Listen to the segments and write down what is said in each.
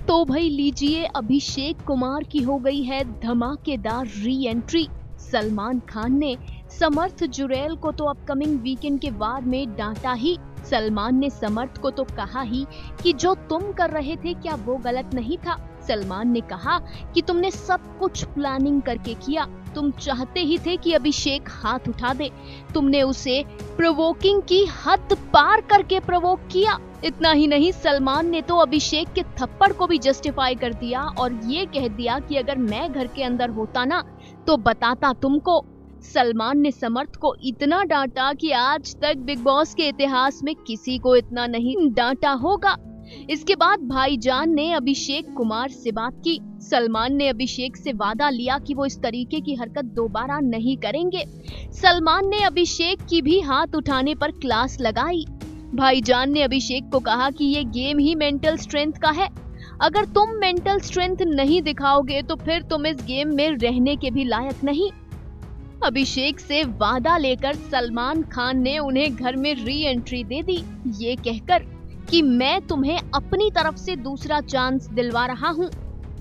तो भाई लीजिए, अभिषेक कुमार की हो गई है धमाकेदार री एंट्री। सलमान खान ने समर्थ जुरैल को तो अपकमिंग वीकेंड के वार में डांटा ही। सलमान ने समर्थ को तो कहा ही कि जो तुम कर रहे थे क्या वो गलत नहीं था। सलमान ने कहा कि तुमने सब कुछ प्लानिंग करके किया, तुम चाहते ही थे कि अभिषेक हाथ उठा दे, तुमने उसे प्रोवोकिंग की हद पार करके प्रोवोक किया। इतना ही नहीं, सलमान ने तो अभिषेक के थप्पड़ को भी जस्टिफाई कर दिया और ये कह दिया कि अगर मैं घर के अंदर होता ना तो बताता तुमको। सलमान ने समर्थ को इतना डांटा कि आज तक बिग बॉस के इतिहास में किसी को इतना नहीं डांटा होगा। इसके बाद भाईजान ने अभिषेक कुमार से बात की। सलमान ने अभिषेक से वादा लिया कि वो इस तरीके की हरकत दोबारा नहीं करेंगे। सलमान ने अभिषेक की भी हाथ उठाने पर क्लास लगाई। भाईजान ने अभिषेक को कहा कि ये गेम ही मेंटल स्ट्रेंथ का है, अगर तुम मेंटल स्ट्रेंथ नहीं दिखाओगे तो फिर तुम इस गेम में रहने के भी लायक नहीं। अभिषेक से वादा लेकर सलमान खान ने उन्हें घर में री एंट्री दे दी, ये कहकर कि मैं तुम्हें अपनी तरफ से दूसरा चांस दिलवा रहा हूं,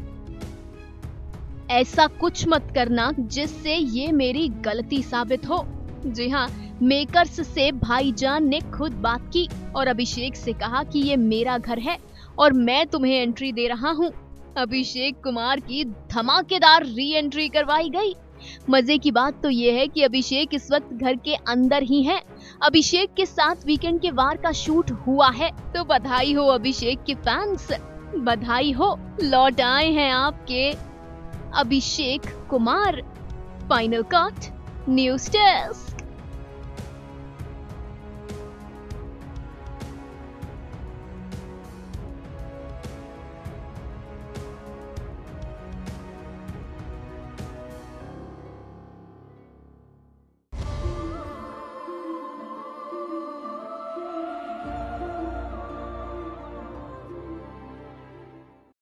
ऐसा कुछ मत करना जिससे ये मेरी गलती साबित हो। जी हाँ, मेकर्स से भाईजान ने खुद बात की और अभिषेक से कहा कि ये मेरा घर है और मैं तुम्हें एंट्री दे रहा हूँ। अभिषेक कुमार की धमाकेदार री एंट्री करवाई गई। मजे की बात तो ये है कि अभिषेक इस वक्त घर के अंदर ही हैं। अभिषेक के साथ वीकेंड के वार का शूट हुआ है, तो बधाई हो अभिषेक के फैंस, बधाई हो, लौट आए हैं आपके Abhishek Kumar. Final cut news desk.